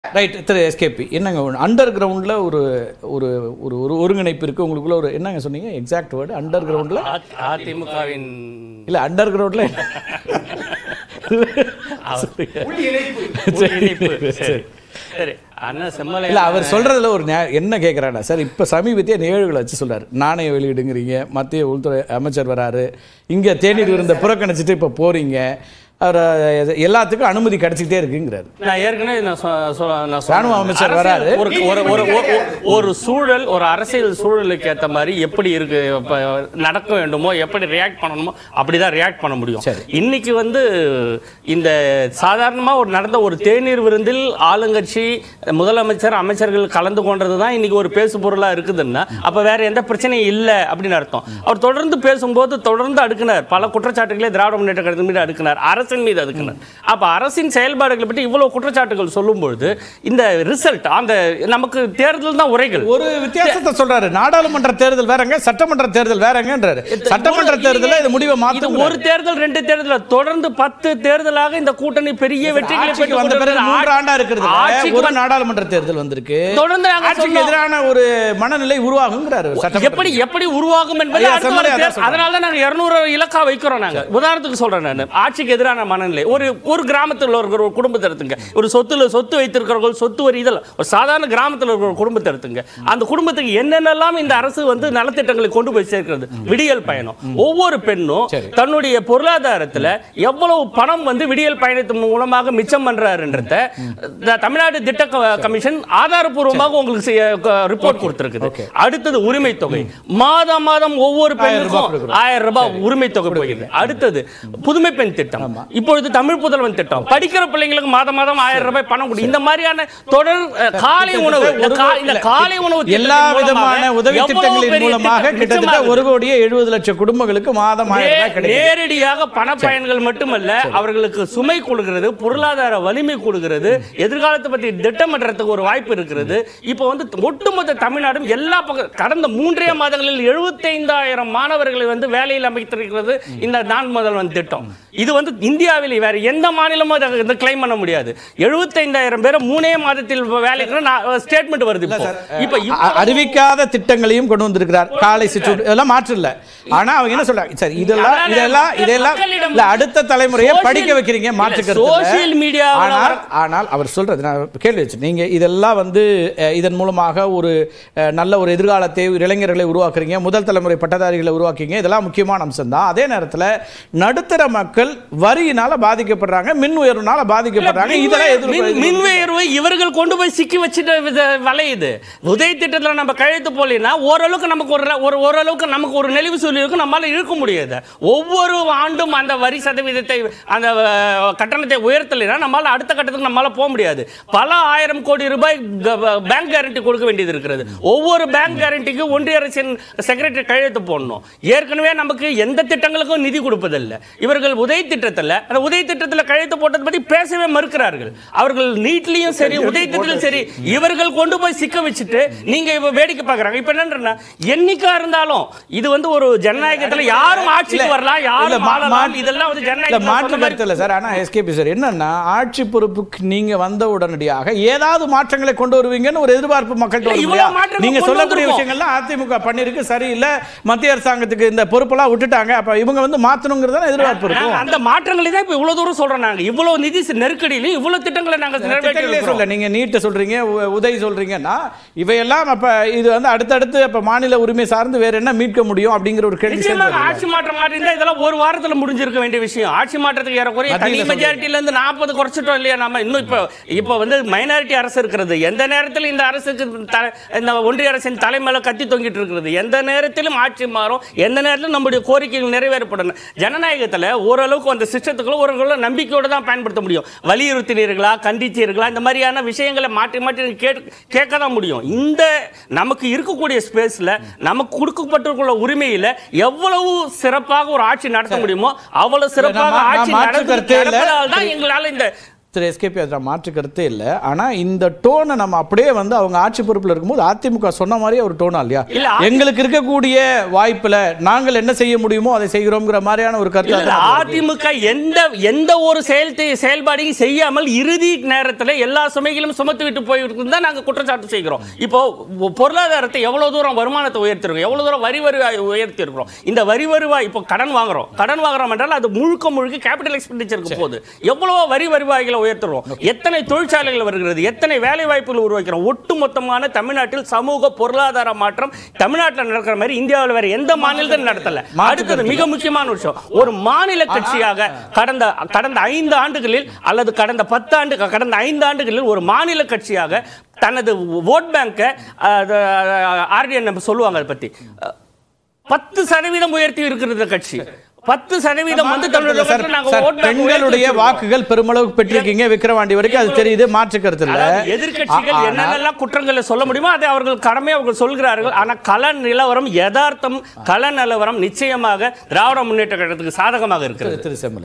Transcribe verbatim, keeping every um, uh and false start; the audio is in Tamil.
ரைட் திரு எஸ்கேபி என்னங்க அண்டர் கிரவுண்டில் ஒரு ஒரு ஒரு ஒரு ஒருங்கிணைப்பு இருக்குது உங்களுக்குள்ள ஒரு என்னங்க சொன்னீங்க எக்ஸாக்ட் வேர்டு அண்டர் கிரவுண்டில் அதிமுகவின் இல்லை அண்டர் கிரவுண்டில் சரி அண்ணா செம்மலை இல்லை அவர் சொல்கிறதுல ஒரு என்ன கேட்குறாண்ணா சார் இப்போ சமீபத்திய நிகழ்வுகளை வச்சு சொல்கிறார் நாணய வெளியிடுங்கிறீங்க மத்திய உள்துறை அமைச்சர் வராரு இங்கே தேநீர் விருந்த புறக்கணிச்சிட்டு இப்போ போகிறீங்க அவர் எல்லாத்துக்கும் அனுமதி கிடைச்சிக்கிட்டே இருக்குங்கிறாரு. நான் ஏற்கனவே நான் ராணுவ அமைச்சர் வராரு ஒரு ஒரு சூழல் ஒரு அரசியல் சூழலுக்கு ஏற்ற மாதிரி எப்படி இருக்கு நடக்க வேண்டுமோ எப்படி ரியாக்ட் பண்ணணுமோ அப்படிதான் ரியாக்ட் பண்ண முடியும். இன்னைக்கு வந்து இந்த சாதாரணமா ஒரு நடந்த ஒரு தேநீர் விருந்தில் ஆளுங்கட்சி முதலமைச்சர் அமைச்சர்கள் கலந்து கொண்டது தான் இன்னைக்கு ஒரு பேசு பொருளா இருக்குதுன்னா அப்ப வேற எந்த பிரச்சனையும் இல்லை அப்படின்னு அர்த்தம். அவர் தொடர்ந்து பேசும்போது தொடர்ந்து அடுக்கினார் பல குற்றச்சாட்டுகளே திராவிட முன்னேற்ற கழகத்தின் மீது அடுக்கினார் அரசு மீது அதுக்குன்னு. அப்ப அரசின் செயல்பாடுகளை பற்றி இவ்வளவு குற்றச்சாட்டுகள் சொல்லும்போது இந்த ரிசல்ட் அந்த நமக்கு தேர்தல் தான் உரைகள். ஒரு வித்தியாசத்தை சொல்றாரு நாடாளுமன்ற தேர்தல் வேறங்க சட்டமன்ற தேர்தல் வேறங்கன்றாரு. சட்டமன்ற தேர்தல் இது முடிவை மாத்தும். ஒரு தேர்தல் ரெண்டு தேர்தல் தொடர்ந்து பத்து தேர்தலாக இந்த கூட்டணி பெரிய வெற்றிகளை பெற்று வந்த பிறகு மூன்று ஆண்டா இருக்குது ஒரு நாடாளுமன்ற தேர்தல் வந்திருக்கு தொடர்ந்து ஆட்சிக்கு எதிரான ஒரு மனநிலை உருவாகுங்கிறாரு. எப்படி எப்படி உருவாகும் என்பது அதனால தான் நாங்க இருநூறு இலக்கா வைக்கிறோம். நாங்க உதாரணத்துக்கு சொல்றேன் நான் ஆட்சிக்கு எதிரான மனநிலை ஒரு ஒரு கிராமத்தில் இருக்கிற ஒரு குடும்பத்தை எடுத்துங்க ஒரு சொத்துல சொத்து வைத்திருக்கிறவர்கள் சொத்து வரி இதெல்லாம் ஒரு சாதாரண கிராமத்தில் இருக்கிற ஒரு குடும்பத்தை எடுத்துங்க அந்த குடும்பத்துக்கு என்னென்னலாம் இந்த அரசு வந்து நலத்திட்டங்களை கொண்டு போய் சேர்க்கிறது விடியல் பயணம் ஒவ்வொரு பெண்ணும் தன்னுடைய பொருளாதாரத்தில் எவ்வளவு பணம் வந்து விடியல் பயணத்தின் மூலமாக மிச்சம் பண்றாருன்றத தமிழ்நாடு திட்ட கமிஷன் ஆதாரப்பூர்வமாக உங்களுக்கு ரிப்போர்ட் கொடுத்திருக்குது. அடுத்தது உரிமை தொகை மாதம் மாதம் ஒவ்வொரு பெண்ணுக்கும் ஆயிரம் ரூபாய் உரிமை தொகை போகிறது. அடுத்தது புதுமை பெண் திட்டம் இப்பொழுது தமிழ் புதல்வன் திட்டம் படிக்கிற பிள்ளைங்களுக்கு மாதம் மாதம் ஆயிரம் ரூபாய் பணம் கொடு இந்த மாதிரியான தொடர் காலை உணவு இந்த காலை உணவு எல்லா விதமான உதவி திட்டங்களின் மூலமாக கிட்டத்தட்ட ஒரு கோடியே எழுபது லட்சம் குடும்பங்களுக்கு மாதம் ஆயிரம் ரூபாய் நேரடியாக பண பயன்கள் மட்டுமல்ல அவர்களுக்கு சுமை கொடுக்கிறது பொருளாதார வலிமை கொடுக்கிறது எதிர்காலத்தை பற்றி திட்டமிடுறதுக்கு ஒரு வாய்ப்பு இருக்கிறது. இப்போ வந்து ஒட்டுமொத்த தமிழ்நாடும் எல்லா பக்கம் கடந்த மூன்றே மாதங்களில் எழுபத்தி ஐந்தாயிரம் மாணவர்களை வந்து வேலையில் அமைத்திருக்கிறது இந்த நான் முதல்வன் திட்டம். இது வந்து இந்தியாவில் வேற எந்த மாநிலமும் அதை கிளைம் பண்ண முடியாது. எழுபத்தி ஐந்தாயிரம் பேர் மூணே மாதத்தில் வேலைக்கு ஸ்டேட்மெண்ட் வருது. இப்போ அறிவிக்காத திட்டங்களையும் கொண்டு வந்திருக்கிறார். காலை சிற்றூர் இதெல்லாம் மாற்று இல்லை. ஆனா அவங்க என்ன சொல்றாங்க சார் இதெல்லாம் இதெல்லாம் இதெல்லாம் இல்ல அடுத்த தலைமுறையை படிக்க வைக்கிறீங்க மாற்றுக்கிறது சோசியல் மீடியா. ஆனால் ஆனால் அவர் சொல்றது நான் கேள்வி வச்சு நீங்க இதெல்லாம் வந்து இதன் மூலமாக ஒரு நல்ல ஒரு எதிர்காலத்தை இளைஞர்களை உருவாக்குறீங்க முதல் தலைமுறை பட்டதாரிகளை உருவாக்குறீங்க இதெல்லாம் முக்கியமான அம்சம் தான். அதே நேரத்தில் நடுத்தர மக்கள் வரியினால பாதிக்கப்படுறாங்க மின் உயர்வுனால பாதிக்கப்படுறாங்க. இதெல்லாம் மின் உயர்வை இவர்கள் கொண்டு போய் சிக்கி வச்சுட்டு வளையுது. உதய திட்டத்தில் நம்ம கழுத்து போலனா ஓரளவுக்கு நமக்கு ஒரு ஓரளவுக்கு நமக்கு ஒரு நெளிவு சொல்லி இருக்கு நம்மளால இழுக்க முடியாது. ஒவ்வொரு ஆண்டும் அந்த வரி சதவீதத்தை அந்த கட்டணத்தை உயர்த்தலைன்னா நம்மளால அடுத்த கட்டத்துக்கு நம்மளால போக முடியாது. பல ஆயிரம் கோடி ரூபாய் பேங்க் கேரண்டி கொடுக்க வேண்டியது இருக்கிறது. ஒவ்வொரு பேங்க் கேரண்டிக்கு ஒன்றிய அரசின் செக்ரட்டரி கையெழுத்து போடணும். ஏற்கனவே நமக்கு எந்த திட்டங்களுக்கும் நிதி கொடுப்பதில்லை. இவர்கள் உதய திட்டத்தில் அந்த உதய திட்டத்தில் கையெழுத்து போட்டதை பற்றி பேசவே மறுக்கிறார்கள். அவர்கள் நீட்லையும் சரி உதய திட்டத்திலும் சரி இவர்கள் கொண்டு போய் சிக்க வச்சுட்டு நீங்க வேடிக்கை பார்க்கறாங்க. இப்ப என்னன்னா என்னைக்கா இருந்தாலும் இது வந்து ஒரு ஜனநாயகத்தில் யாரும் ஆட்சிக்கு வரலாம் யாரும் மாறலாம் இதெல்லாம் வந்து ஜனநாயகம் மாற்று கருத்து இல்லை சார். ஆனா எஸ்கேபி சார் என்னன்னா ஆட்சி பொறுப்புக்கு நீங்க வந்த உடனடியாக ஏதாவது மாற்றங்களை கொண்டு வருவீங்கன்னு ஒரு எதிர்பார்ப்பு மக்கள்கிட்ட நீங்க சொல்லக்கூடிய விஷயங்கள்லாம் அதிமுக பண்ணிருக்கு சரியில்லை மத்திய அரசாங்கத்துக்கு இந்த பொறுப்பெல்லாம் விட்டுட்டாங்க அப்ப இவங்க வந்து மாற்றணுங்கிறத எதிர்பார்ப்பு இருக்கும். அந்த மாற்றங்களை தான் இப்ப இவ்வளவு தூரம் சொல்றோம். நாங்க இவ்வளவு நிதி நெருக்கடியிலும் இவ்வளவு திட்டங்களை நாங்க நிறைவேற்ற நீங்க நீட்ட சொல்றீங்க உதவி சொல்றீங்கன்னா இவையெல்லாம் அப்ப இது வந்து அடுத்தடுத்து அப்ப மாநில உரிமை சார்ந்து வேற என்ன மீட்க முடியும் அப்படிங்கிற ஒரு கேள்வி. ஆட்சி மாற்றம் மாறி இருந்தா இதெல்லாம் ஒரு வாரத்துல முடிஞ்சிருக்க வேண்டிய விஷயம். ஆட்சி மாற்றத்துக்கு ஏறக்குறைய தனி மெஜாரிட்டில இருந்து நாற்பது குறைச்சிட்டோம் இல்லையா நம்ம இன்னும் இப்ப இப்ப வந்து மைனாரிட்டி அரசு இருக்கிறது. எந்த நேரத்தில் இந்த அரசுக்கு இந்த ஒன்றிய அரசின் தலைமையில கத்தி தொங்கிட்டு இருக்கிறது. எந்த நேரத்திலும் ஆட்சி மாறும் எந்த நேரத்திலும் நம்முடைய கோரிக்கைகள் நிறைவேறப்படணும். ஜனநாயகத்தில் ஓரளவுக்கு அந்த சிஸ்டத்துக்குள்ள ஒரு நம்பிக்கையோட தான் பயன்படுத்த முடியும். வலியுறுத்தினீர்களா கண்டிச்சீர்களா இந்த மாதிரியான விஷயங்களை மாற்றி மாற்றி கேட்க தான் முடியும். இந்த நமக்கு இருக்கக்கூடிய ஸ்பேஸ்ல நமக்கு கொடுக்கப்பட்டிருக்கிற உரிமையில எவ்வளவு சிறப்பாக ஒரு ஆட்சி நடத்த முடியுமோ அவ்வளவு சிறப்பாக ஆட்சி நடத்துவதால் தான் எங்களால் இந்த திரு எஸ்கேபி அதில் மாற்று கருத்தே இல்லை. ஆனால் இந்த டோனை நம்ம அப்படியே வந்து அவங்க ஆட்சி பொறுப்பில் இருக்கும்போது அதிமுக சொன்ன மாதிரியே ஒரு டோனா இல்லையா? எங்களுக்கு இருக்கக்கூடிய வாய்ப்பில் நாங்கள் என்ன செய்ய முடியுமோ அதை செய்கிறோங்கிற மாதிரியான ஒரு கருத்து. அதிமுக எந்த எந்த ஒரு செயல் செயல்பாடையும் செய்யாமல் இறுதி நேரத்தில் எல்லா சுமைகளும் சுமத்து விட்டு போயிட்டு தான் நாங்கள் குற்றச்சாட்டு செய்கிறோம். இப்போ பொருளாதாரத்தை எவ்வளவு தூரம் வருமானத்தை உயர்த்திருக்கோம், எவ்வளவு தூரம் வரி வருவாய் உயர்த்தி இருக்கிறோம். இந்த வரி வருவாய் இப்போ கடன் வாங்குறோம் கடன் வாங்குறோம் என்றால் அது முழுக்க முழுக்க கேபிட்டல் எக்ஸ்பெண்டிச்சருக்கு போகுது. எவ்வளவோ வரி வருவாய்களை உயர்த்துறோம், எத்தனை தொழிற்சாலைகள் வருகிறது, எத்தனை வேலை வாய்ப்புகள் உருவாக்கிறோம். ஒட்டுமொத்தமான தமிழ்நாட்டில் சமூக பொருளாதார மாற்றம் தமிழ்நாட்டில் நடக்கிற மாதிரி இந்தியாவில் வேற எந்த மாநிலத்திலும் நடத்தல. அடுத்தது மிக முக்கியமான விஷயம், ஒரு மாநில கட்சியாக கடந்த கடந்த ஐந்து ஆண்டுகளில் அல்லது கடந்த பத்து ஆண்டு கடந்த ஐந்து ஆண்டுகளில் ஒரு மாநில கட்சியாக தனது ஓட் பேங்கை ஆர்டிஎன் சொல்லுவாங்க அதை பத்தி பத்து சதவீதம் உயர்த்தி இருக்கிறது கட்சி. பத்து சதவீதம் வந்து பெண்களுடைய வாக்குகள் பெருமளவுக்கு பெற்றிருக்கீங்க விக்கிரவாண்டி வரைக்கும், அது தெரியுது, மாற்று கருத்து இல்ல. எதிர்க்கட்சிகள் என்னென்னலாம் குற்றங்களை சொல்ல முடியுமோ அதை அவர்கள் கடமை அவர்கள் சொல்கிறார்கள். ஆனா கள நிலவரம் யதார்த்தம் கள நிலவரம் நிச்சயமாக திராவிட முன்னேற்ற கழகத்துக்கு சாதகமாக இருக்கிறது.